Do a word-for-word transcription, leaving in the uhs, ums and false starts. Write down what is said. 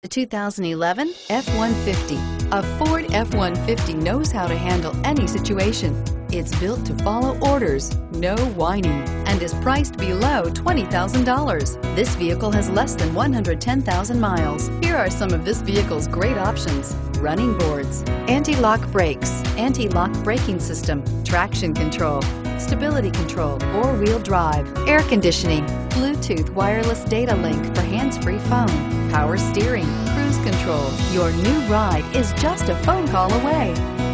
The two thousand eleven F one fifty. A Ford F one fifty knows how to handle any situation. It's built to follow orders, no whining, and is priced below twenty thousand dollars. This vehicle has less than one hundred ten thousand miles. Here are some of this vehicle's great options: running boards, anti-lock brakes, anti-lock braking system, traction control, stability control, four-wheel drive, air conditioning, Bluetooth wireless data link for hands-free phone, power steering, cruise control. Your new ride is just a phone call away.